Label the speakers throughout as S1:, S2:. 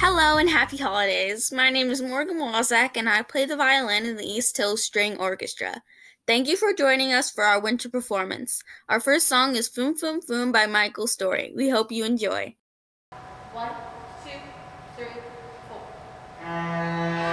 S1: Hello and happy holidays. My name is Morgan Wozak and I play the violin in the East Hills String Orchestra. Thank you for joining us for our winter performance. Our first song is Foom Foom Foom by Michael Story. We hope you enjoy. 1, 2, 3, 4.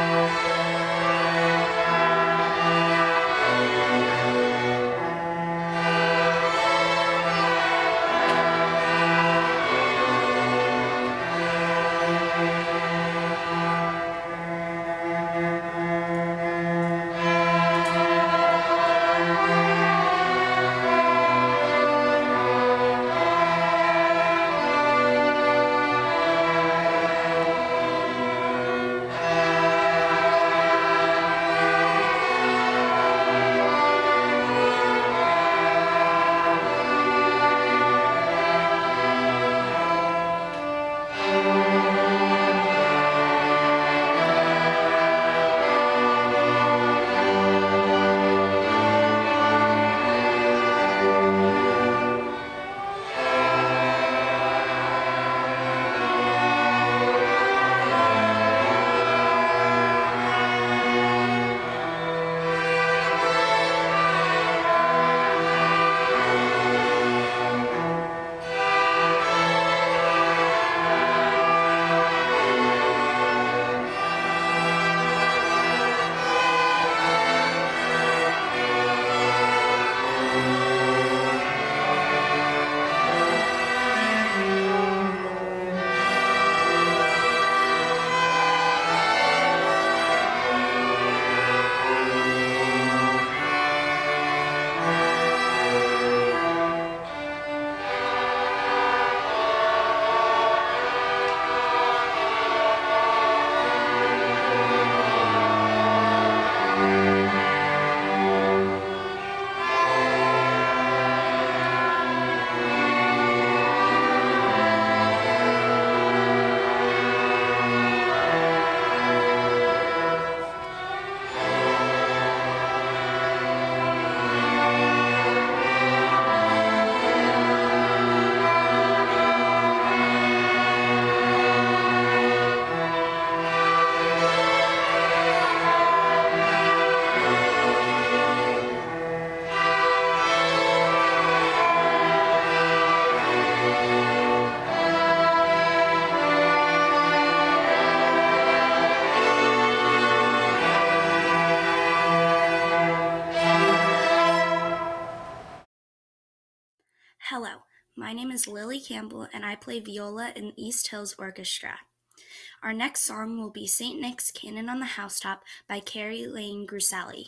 S2: Hello, my name is Lily Campbell and I play viola in East Hills Orchestra. Our next song will be St. Nick's Cannon on the Housetop by Carrie Lane Grusalli.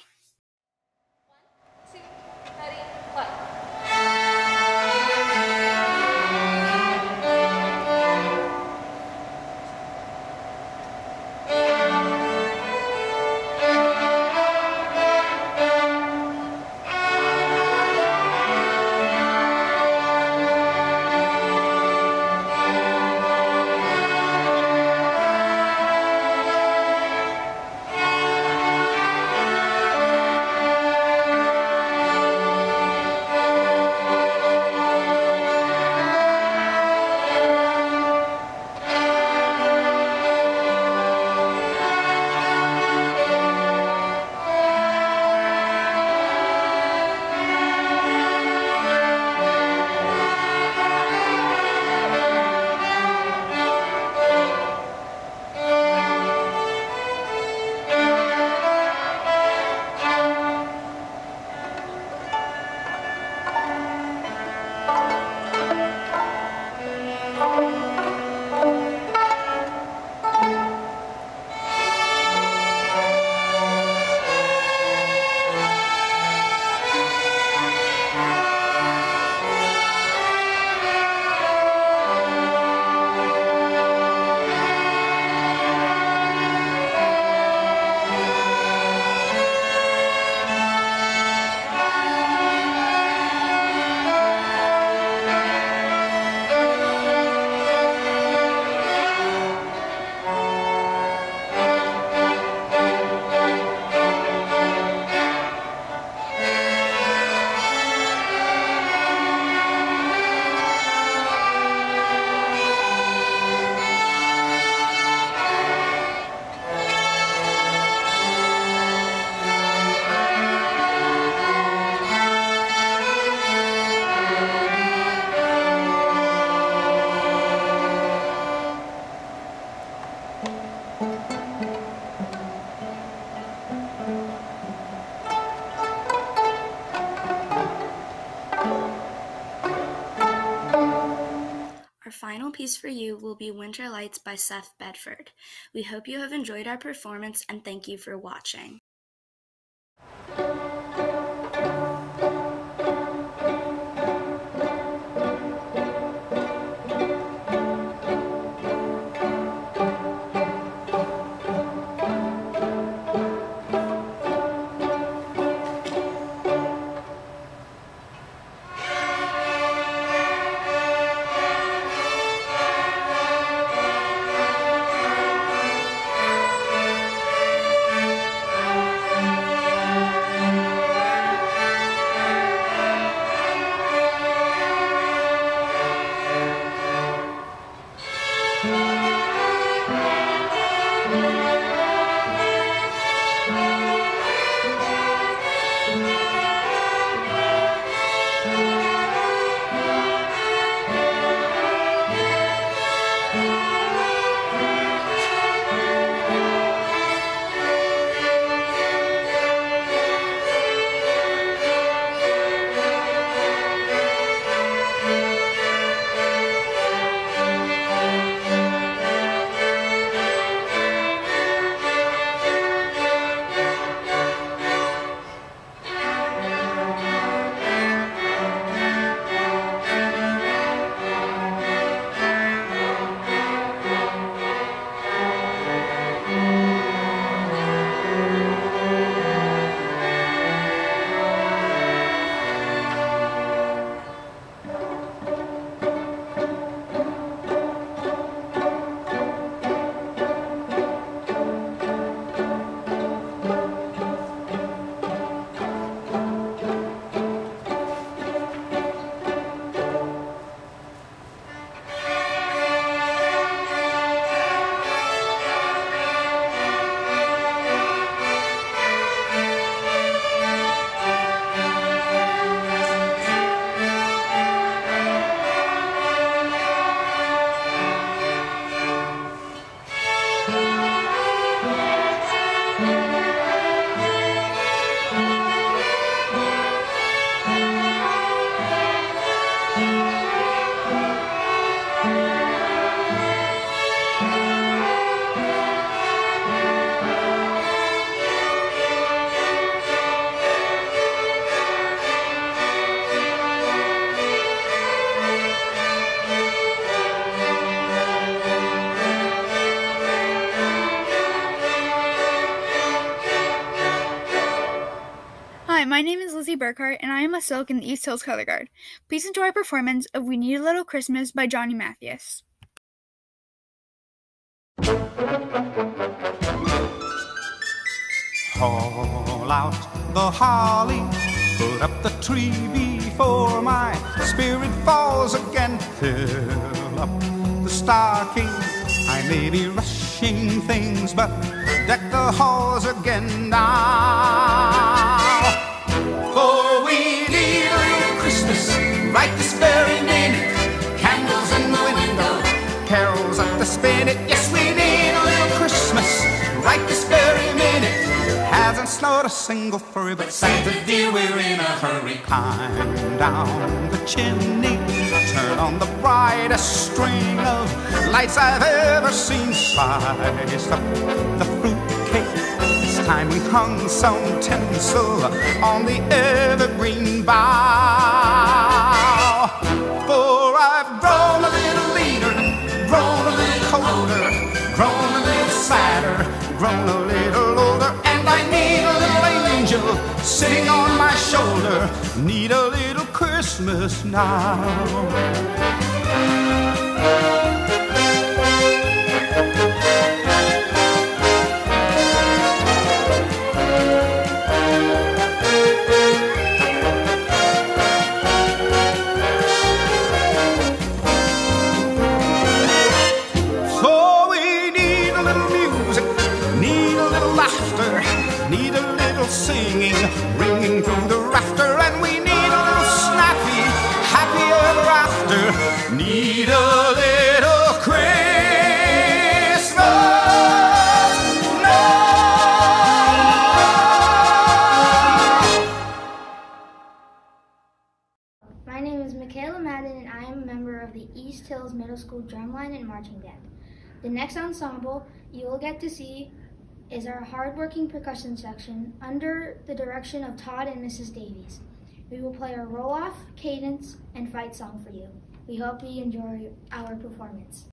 S1: 1, 2, ready, play.
S2: final piece for you will be Winter Lights by Seth Bedford. We hope you have enjoyed our performance and thank you for watching.
S3: Hi, my name is Lizzie Burkhart, and I am a Silk in the East Hills Color Guard. Please enjoy our performance of We Need a Little Christmas by Johnny Mathias.
S4: Haul out the holly, put up the tree before my spirit falls again. Fill up the stocking, I may be rushing things, but deck the halls again now. For we need a little Christmas right this very minute. Candles in the window, carols at the spinet. Yes, we need a little Christmas right this very minute. Hasn't snowed a single flurry, but Santa dear, we're in a hurry. Climb down the chimney, turn on the brightest string of lights I've ever seen. Slice up the fruitcake, this time we hung some tinsel on the evergreen bough. For I've grown a little leaner, grown a little colder, grown a little sadder, grown a little older, and I need a little angel sitting on my shoulder. Need a little Christmas now. Need a little singing, ringing through the rafter, and we need a little snappy, happy ever after. Need a little
S5: is Michaela Madden, and I am a member of the East Hills Middle School Drumline and Marching Band. The next ensemble you will get to see is our hardworking percussion section under the direction of Todd and Mrs. Davies. We will play our roll-off, cadence, and fight song for you. We hope you enjoy our performance.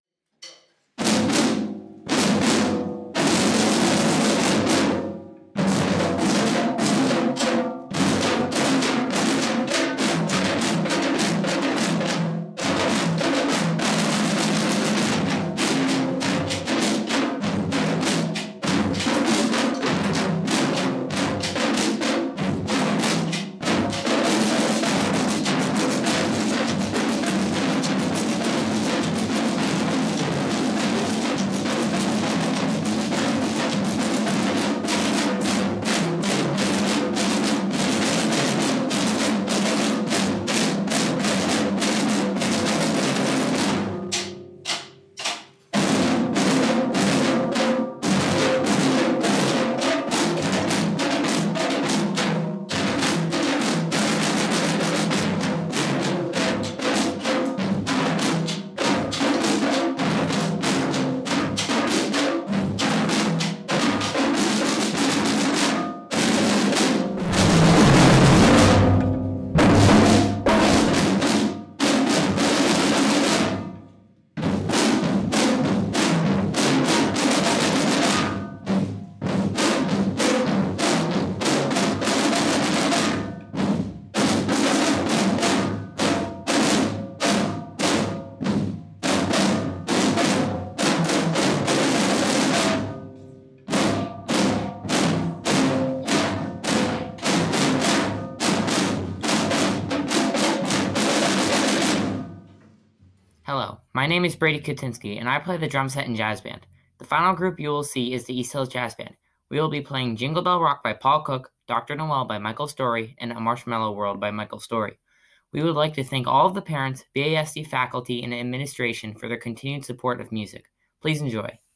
S6: Hello, my name is Brady Kutinsky, and I play the drum set and jazz band. The final group you will see is the East Hills Jazz Band. We will be playing Jingle Bell Rock by Paul Cook, Dr. Noel by Michael Story, and A Marshmallow World by Michael Story. We would like to thank all of the parents, BASD faculty, and administration for their continued support of music. Please enjoy.